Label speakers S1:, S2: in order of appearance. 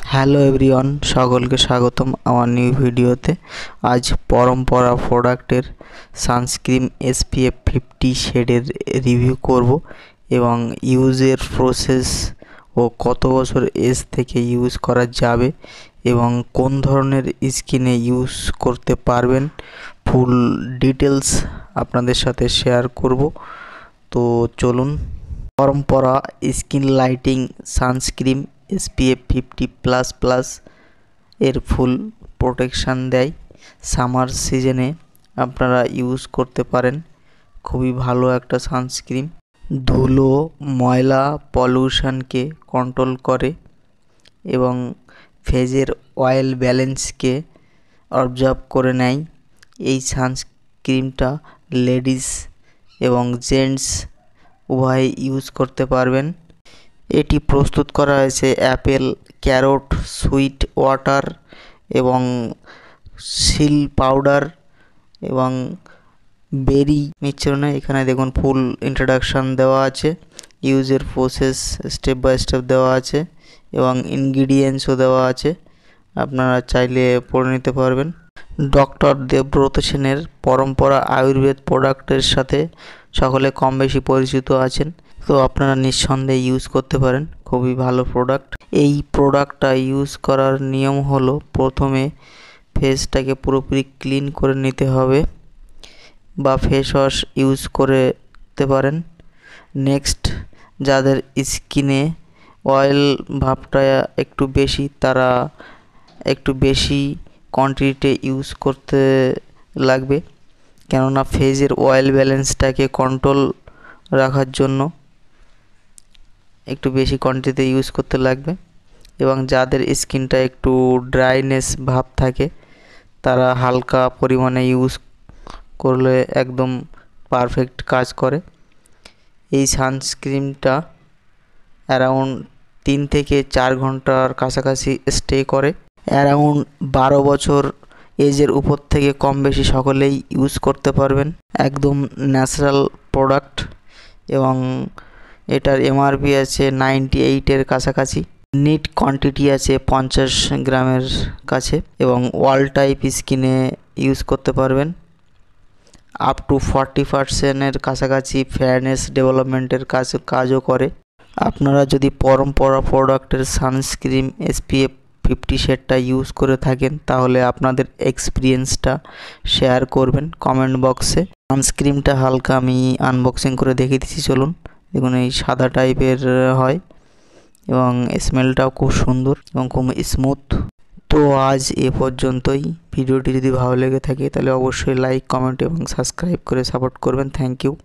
S1: Hello everyone, সকলকে স্বাগতম আমার নিউ ভিডিওতে। আজ পরম্পরা প্রোডাক্টের সানস্ক্রিন SPF 50 শেডের রিভিউ করব এবং ইউজের প্রসেস ও কত বছর এজ থেকে ইউজ করা যাবে এবং কোন ধরনের স্কিনে ইউজ করতে পারবেন ফুল ডিটেলস আপনাদের সাথে শেয়ার করব। তো চলুন। পরম্পরা স্কিন লাইটিং সানস্ক্রিন SPF 50++ এর ফুল প্রোটেকশান দেয়। সামার সিজনে আপনারা ইউজ করতে পারেন। খুবই ভালো একটা সানস্ক্রিন। ধুলো, ময়লা, পলিউশনকে কন্ট্রোল করে এবং ফেজের অয়েল ব্যালেন্সকে অবজার্ভ করে নেয়। এই সানস্ক্রিনটা লেডিস এবং জেন্টস উভয় ইউজ করতে পারবেন। এটি প্রস্তুত করা হয়েছে অ্যাপেল, ক্যারট, সুইট ওয়াটার এবং সিল পাউডার এবং বেরি মিশ্রণে। এখানে দেখুন ফুল ইন্ট্রোডাকশান দেওয়া আছে, ইউজের প্রসেস স্টেপ বাই স্টেপ দেওয়া আছে এবং ইনগ্রিডিয়েন্টসও দেওয়া আছে, আপনারা চাইলে পড়ে নিতে পারবেন। ডক্টর দেবব্রত সেনের পরম্পরা আয়ুর্বেদ প্রোডাক্টের সাথে সকলে কম বেশি পরিচিত আছেন, তো আপনারা নিঃসন্দেহে ইউজ করতে পারেন। খুবই ভালো প্রোডাক্ট। এই প্রোডাক্টটা ইউজ করার নিয়ম হলো, প্রথমে ফেসটাকে পুরোপুরি ক্লিন করে নিতে হবে বা ফেস ওয়াশ ইউজ করতে পারেন। নেক্সট, যাদের স্কিনে অয়েল ভাবটা একটু বেশি, তারা একটু বেশি কোয়ান্টিটিতে ইউজ করতে লাগবে, কেননা ফেজের অয়েল ব্যালেন্সটাকে কন্ট্রোল রাখার জন্য একটু বেশি কোয়ান্টিটিতে ইউজ করতে লাগবে। এবং যাদের স্কিনটা একটু ড্রাইনেস ভাব থাকে, তারা হালকা পরিমাণে ইউজ করলে একদম পারফেক্ট কাজ করে। এই সানস্ক্রিনটা অ্যারাউন্ড 3 থেকে 4 ঘন্টার কাছাকাছি স্টে করে। অ্যারাউন্ড 12 বছর এজের উপর থেকে কম বেশি সকলেই ইউজ করতে পারবেন। একদম ন্যাচারাল প্রোডাক্ট এবং এটার MRP আছে 98-এর কাছাকাছি। নিট কোয়ান্টিটি আছে 50 গ্রামের কাছে এবং ওয়াল টাইপ স্কিনে ইউজ করতে পারবেন। আপ টু 40%-এর কাছাকাছি ফেয়ারনেস ডেভেলপমেন্টের কাজও করে। আপনারা যদি পরম্পরা প্রোডাক্টের সানস্ক্রিন SPF 50 শেডটা ইউজ করে থাকেন, তাহলে আপনাদের এক্সপিরিয়েন্সটা শেয়ার করবেন কমেন্ট বক্সে। সানস্ক্রিনটা হালকা আমি আনবক্সিং করে দেখিয়ে দিচ্ছি, চলুন। দেখুন, এই সাদা টাইপের হয় এবং স্মেলটাও খুব সুন্দর এবং খুব স্মুথ। তো আজ এ পর্যন্তই। ভিডিওটি যদি ভালো লেগে থাকে তাহলে অবশ্যই লাইক, কমেন্ট এবং সাবস্ক্রাইব করে সাপোর্ট করবেন। Thank you.